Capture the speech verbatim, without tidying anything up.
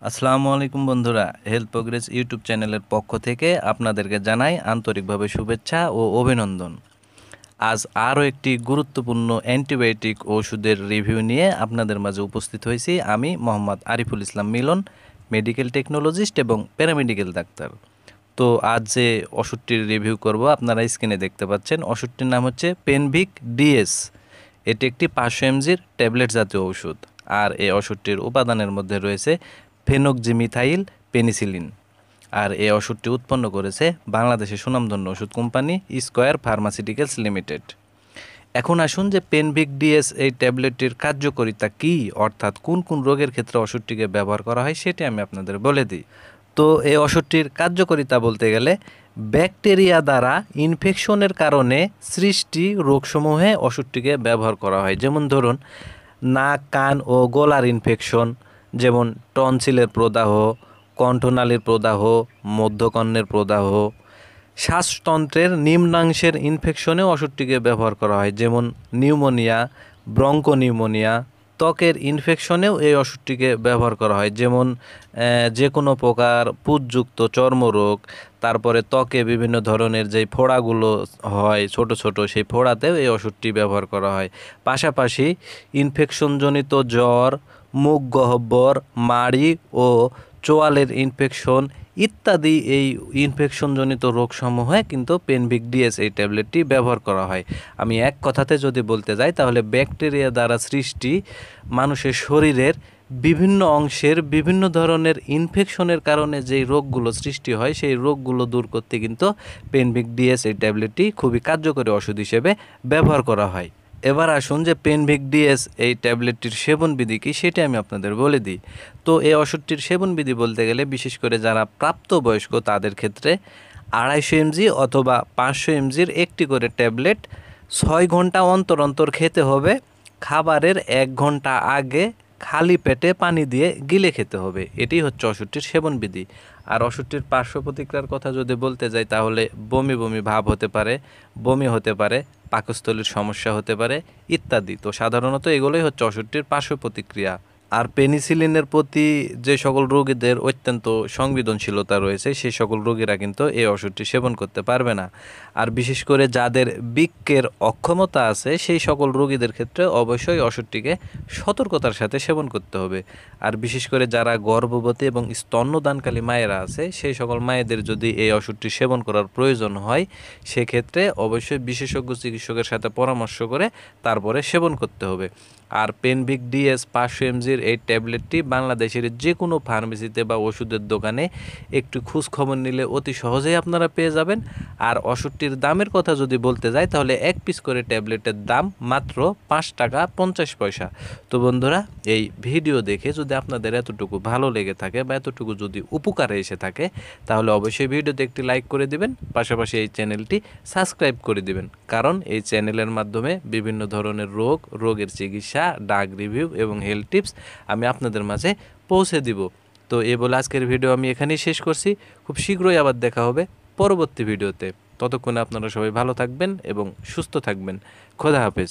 আসসালামু আলাইকুম বন্ধুরা, হেলথ প্রোগ্রেস ইউটিউব চ্যানেলের পক্ষ থেকে আপনাদেরকে জানাই আন্তরিকভাবে শুভেচ্ছা ও অভিনন্দন। আজ আরও একটি গুরুত্বপূর্ণ অ্যান্টিবায়োটিক ওষুধের রিভিউ নিয়ে আপনাদের মাঝে উপস্থিত হয়েছি। আমি মোহাম্মদ আরিফুল ইসলাম মিলন, মেডিকেল টেকনোলজিস্ট এবং প্যারামেডিকেল ডাক্তার। তো আজ যে ওষুধটির রিভিউ করব আপনারা স্ক্রিনে দেখতে পাচ্ছেন। ওষুধটির নাম হচ্ছে পেনভিক ডিএস। এটি একটি পাঁচশো এমজির ট্যাবলেট জাতীয় ওষুধ। আর এই ওষুধটির উপাদানের মধ্যে রয়েছে ফেনক্সিমিথাইল পেনিসিলিন। আর এই ওষুধটি উৎপন্ন করেছে বাংলাদেশের সুনামধন্য ওষুধ কোম্পানি স্কয়ার ফার্মাসিউটিক্যালস লিমিটেড। এখন আসুন যে পেনভিক ডিএস এই ট্যাবলেটটির কার্যকারিতা কী, অর্থাৎ কোন কোন রোগের ক্ষেত্রে ওষুধটিকে ব্যবহার করা হয় সেটি আমি আপনাদের বলে দিই। তো এই ওষুধটির কার্যকারিতা বলতে গেলে ব্যাকটেরিয়া দ্বারা ইনফেকশনের কারণে সৃষ্টি রোগসমূহে ওষুধটিকে ব্যবহার করা হয়। যেমন ধরুন নাক, কান ও গলার ইনফেকশন, যেমন টনসিলের প্রদাহ, কণ্ঠনালীর প্রদাহ, মধ্যকর্ণের প্রদাহ। শ্বাসতন্ত্রের নিম্নাংশের ইনফেকশনেও ওষুধটিকে ব্যবহার করা হয়, যেমন নিউমোনিয়া, ব্রঙ্কোনিউমোনিয়া। ত্বকের ইনফেকশনেও এই ওষুধটিকে ব্যবহার করা হয়, যেমন যে কোনো প্রকার পুঁজযুক্ত চর্মরোগ। তারপরে ত্বকে বিভিন্ন ধরনের যে ফোড়াগুলো হয় ছোট ছোট, সেই ফোড়াতেও এই ওষুধটি ব্যবহার করা হয়। পাশাপাশি ইনফেকশনজনিত জ্বর, মুখ গহ্বর, মাড়ি ও চোয়ালের ইনফেকশন ইত্যাদি এই ইনফেকশনজনিত রোগসমূহে কিন্তু পেনভিক ডিএস এই ট্যাবলেটটি ব্যবহার করা হয়। আমি এক কথাতে যদি বলতে যাই তাহলে ব্যাকটেরিয়া দ্বারা সৃষ্টি মানুষের শরীরের বিভিন্ন অংশের বিভিন্ন ধরনের ইনফেকশনের কারণে যেই রোগগুলো সৃষ্টি হয় সেই রোগগুলো দূর করতে কিন্তু পেনভিক ডিএস এই ট্যাবলেটটি খুবই কার্যকরী ওষুধ হিসেবে ব্যবহার করা হয়। এবার আসুন যে পেনভিক ডিএস এই ট্যাবলেটটির সেবনবিধি কী সেটি আমি আপনাদের বলে দিই। তো এই ওষুধটির সেবনবিধি বলতে গেলে বিশেষ করে যারা প্রাপ্তবয়স্ক তাদের ক্ষেত্রে আড়াইশো এমজি অথবা পাঁচশো এমজির একটি করে ট্যাবলেট ছয় ঘন্টা অন্তর অন্তর খেতে হবে। খাবারের এক ঘন্টা আগে খালি পেটে পানি দিয়ে গিলে খেতে হবে। এটি হচ্ছে ওষুধটির সেবনবিধি। আর ওষুধটির পার্শ্ব প্রতিক্রিয়ার কথা যদি বলতে যাই তাহলে বমি বমি ভাব হতে পারে, বমি হতে পারে, পাকস্থলীর সমস্যা হতে পারে ইত্যাদি। তো সাধারণত এগুলোই হচ্ছে ওষুধটির পার্শ্ব প্রতিক্রিয়া। আর পেনিসিলিনের প্রতি যে সকল রোগীদের অত্যন্ত সংবেদনশীলতা রয়েছে সেই সকল রোগীরা কিন্তু এই ওষুধটি সেবন করতে পারবে না। আর বিশেষ করে যাদের বৃক্কের অক্ষমতা আছে সেই সকল রোগীদের ক্ষেত্রে অবশ্যই ওষুধটিকে সতর্কতার সাথে সেবন করতে হবে। আর বিশেষ করে যারা গর্ভবতী এবং স্তন্যদানকালী মায়েরা আছে সেই সকল মায়েদের যদি এই ওষুধটি সেবন করার প্রয়োজন হয় সেক্ষেত্রে অবশ্যই বিশেষজ্ঞ চিকিৎসকের সাথে পরামর্শ করে তারপরে সেবন করতে হবে। আর পেনভিক ডিএস পাঁচশো এমজির এই ট্যাবলেটটি বাংলাদেশের যে কোনো ফার্মেসিতে বা ওষুধের দোকানে একটু খোঁজ খবর নিলে অতি সহজেই আপনারা পেয়ে যাবেন। আর ওষুধটির দামের কথা যদি বলতে যাই তাহলে এক পিস করে ট্যাবলেটের দাম মাত্র পাঁচ টাকা পঞ্চাশ পয়সা। তো বন্ধুরা, এই ভিডিও দেখে যদি আপনাদের এতটুকু ভালো লেগে থাকে বা এতটুকু যদি উপকারে এসে থাকে তাহলে অবশ্যই ভিডিওতে একটি লাইক করে দিবেন, পাশাপাশি এই চ্যানেলটি সাবস্ক্রাইব করে দিবেন। কারণ এই চ্যানেলের মাধ্যমে বিভিন্ন ধরনের রোগ, রোগের চিকিৎসা, ডাক রিভিউ এবং হেলথ টিপস আমি আপনাদের মাঝে পৌঁছে দিব। তো এই বলে আজকের ভিডিও আমি এখানেই শেষ করছি। খুব শীঘ্রই আবার দেখা হবে পরবর্তী ভিডিওতে। ততক্ষণে আপনারা সবাই ভালো থাকবেন এবং সুস্থ থাকবেন। খোদা হাফেজ।